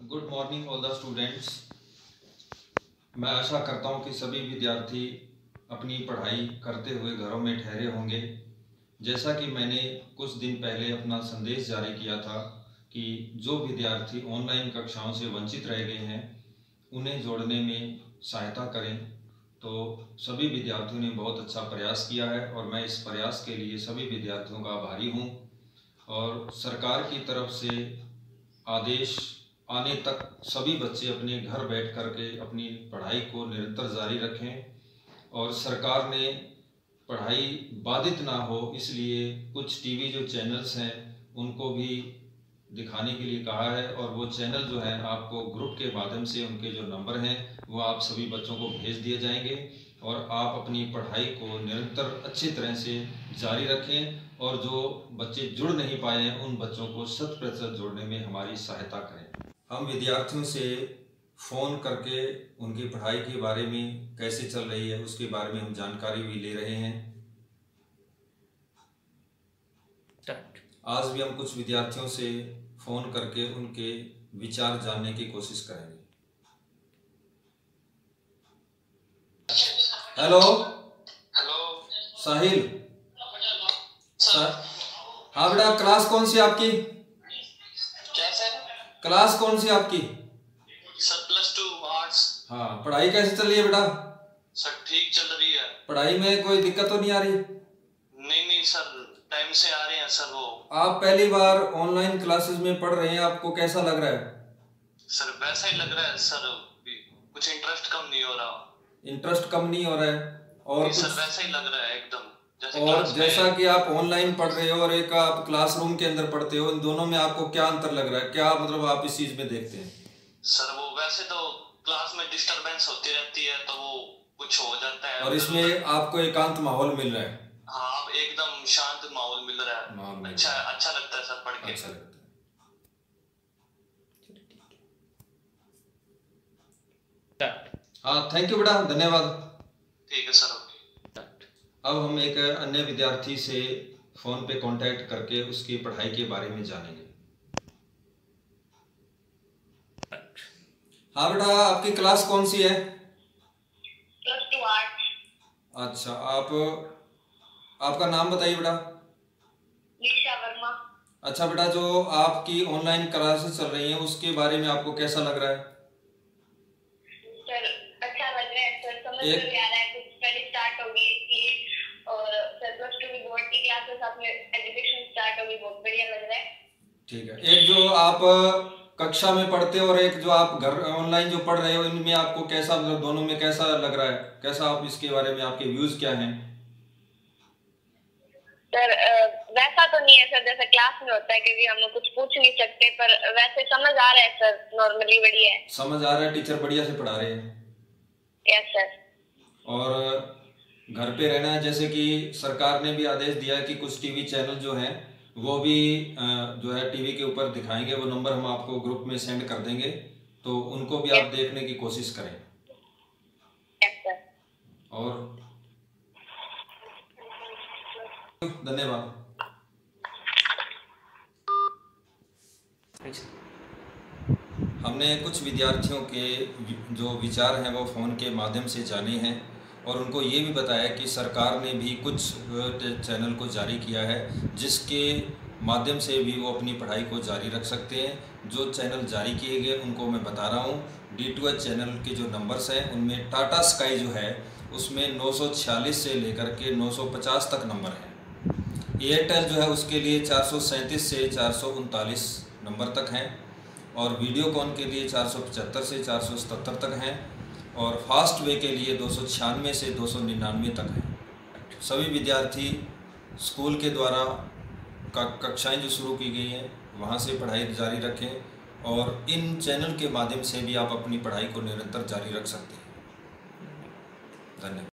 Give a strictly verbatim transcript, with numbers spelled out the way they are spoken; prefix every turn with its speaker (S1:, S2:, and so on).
S1: Good morning all the students. मैं आशा करता हूं कि सभी विद्यार्थी अपनी पढ़ाई करते हुए घरों में ठहरे होंगे। जैसा कि मैंने कुछ दिन पहले अपना संदेश जारी किया था कि जो विद्यार्थी ऑनलाइन कक्षाओं से वंचित रह गए हैं उन्हें जोड़ने में सहायता करें, तो सभी विद्यार्थियों ने बहुत अच्छा प्रयास किया है और मैं इस प्रयास के लिए सभी विद्यार्थियों का आभारी हूं। और सरकार की तरफ से आदेश आने तक सभी बच्चे अपने घर बैठ कर के अपनी पढ़ाई को निरंतर जारी रखें और सरकार ने पढ़ाई बाधित ना हो इसलिए कुछ टीवी जो चैनल्स हैं उनको भी दिखाने के लिए कहा है। और वो चैनल जो है आपको ग्रुप के माध्यम से उनके जो नंबर हैं वो आप सभी बच्चों को भेज दिए जाएंगे और आप अपनी पढ़ाई को निरंतर अच्छी तरह से जारी रखें और जो बच्चे जुड़ नहीं पाए हैं उन बच्चों को शत प्रतिशत जोड़ने में हमारी सहायता करें। हम विद्यार्थियों से फ़ोन करके उनकी पढ़ाई के बारे में कैसे चल रही है उसके बारे में हम जानकारी भी ले रहे हैं। आज भी हम कुछ विद्यार्थियों से फ़ोन करके उनके विचार जानने की कोशिश करेंगे। Hello
S2: hello
S1: Sahil sir. हाँ बेटा, क्लास कौन सी आपकी?
S2: क्या सर?
S1: क्लास कौन सी आपकी?
S2: Sir plus two arts.
S1: हाँ, पढ़ाई कैसे चल रही है बेटा?
S2: सर ठीक चल रही है।
S1: पढ़ाई में कोई दिक्कत तो नहीं आ रही?
S2: नहीं नहीं सर, टाइम से आ रहे हैं सर। वो
S1: आप पहली बार ऑनलाइन क्लासेस में पढ़ रहे हैं, आपको कैसा लग रहा है?
S2: सर वैसा ही लग रहा है सर, कुछ इंटरेस्ट कम नहीं हो रहा।
S1: इंटरेस्ट कम नहीं हो रहा है और
S2: सर
S1: कुछ
S2: वैसा ही लग रहा है एकदम जैसे
S1: और
S2: क्लास
S1: जैसा
S2: में।
S1: कि आप ऑनलाइन पढ़ रहे हो और एक आप क्लासरूम के अंदर पढ़ते हो, इन दोनों में आपको क्या अंतर लग रहा है? क्या मतलब आप इस चीज में देखते हैं?
S2: सर वो वैसे तो क्लास में डिस्टरबेंस होती रहती है तो वो कुछ हो जाता है
S1: और इसमें आपको एकांत माहौल मिल रहा है।
S2: हाँ, एकदम शांत माहौल मिल रहा है।
S1: माहौल मिल
S2: अच्छा
S1: रहा है।
S2: अच्छा लगता है सर पढ़ के।
S1: अच्छा लगता है। हाँ, थैंक यू बेटा, धन्यवाद।
S2: ठीक है सर।
S1: अब हम एक अन्य विद्यार्थी से फोन पे कांटेक्ट करके उसकी पढ़ाई के बारे में जानेंगे। हाँ बेटा, आपकी क्लास कौन सी है?
S3: Plus two arts.
S1: अच्छा, आप आपका नाम बताइए बेटा।
S3: निशा वर्मा।
S1: अच्छा बेटा, जो आपकी ऑनलाइन क्लासेस चल रही हैं उसके बारे में आपको कैसा लग रहा है?
S3: सर अच्छा लग रहा है सर, समझ
S1: एक-
S3: में आ रहा है, कुछ स्टडी स्टार्ट होगी इसलिए। और सर प्लस टू की बोर्ड की क्लासेस अपने एजुकेशन स्टार्ट होगी, बहुत बढ़िया लग रहा है।
S1: ठीक है। एक जो आप कक्षा में पढ़ते हो और एक जो आप घर ऑनलाइन जो पढ़ रहे हो, इनमें आपको कैसा मतलब दोनों में कैसा लग रहा है? कैसा आप इसके बारे में आपके व्यूज क्या हैं?
S3: सर वैसा तो नहीं है सर जैसा क्लास में होता है, क्योंकि हम कुछ पूछ नहीं सकते, पर वैसे समझ आ रहा है सर, नॉर्मली बढ़िया है।
S1: समझ आ रहा है, टीचर बढ़िया से पढ़ा रहे हैं।
S3: Yes sir.
S1: और घर पे रहना है, जैसे कि सरकार ने भी आदेश दिया है कि कुछ टीवी चैनल जो हैं वो भी जो है टीवी के ऊपर दिखाएंगे। वो नंबर हम आपको ग्रुप में सेंड कर देंगे, तो उनको भी आप देखने की कोशिश करें।
S3: Yes sir.
S1: और धन्यवाद। हमने कुछ विद्यार्थियों के जो विचार हैं वो फ़ोन के माध्यम से जाने हैं और उनको ये भी बताया कि सरकार ने भी कुछ चैनल को जारी किया है जिसके माध्यम से भी वो अपनी पढ़ाई को जारी रख सकते हैं। जो चैनल जारी किए गए उनको मैं बता रहा हूँ। डी टू एच चैनल के जो नंबर्स हैं उनमें टाटा स्काई जो है उसमें नौ सौ छियालीस से लेकर के नौ सौ पचास तक नंबर हैं। एयरटेल जो है उसके लिए चार सौ सैंतीस से चार सौ उनतालीस नंबर तक हैं और वीडियोकॉन के लिए चार सौ पचहत्तर से चार सौ सतहत्तर तक हैं और फास्ट वे के लिए दो सौ छियानवे से दो सौ निन्यानवे तक हैं। सभी विद्यार्थी स्कूल के द्वारा कक्षाएं जो शुरू की गई हैं वहां से पढ़ाई जारी रखें और इन चैनल के माध्यम से भी आप अपनी पढ़ाई को निरंतर जारी रख सकते हैं। धन्यवाद।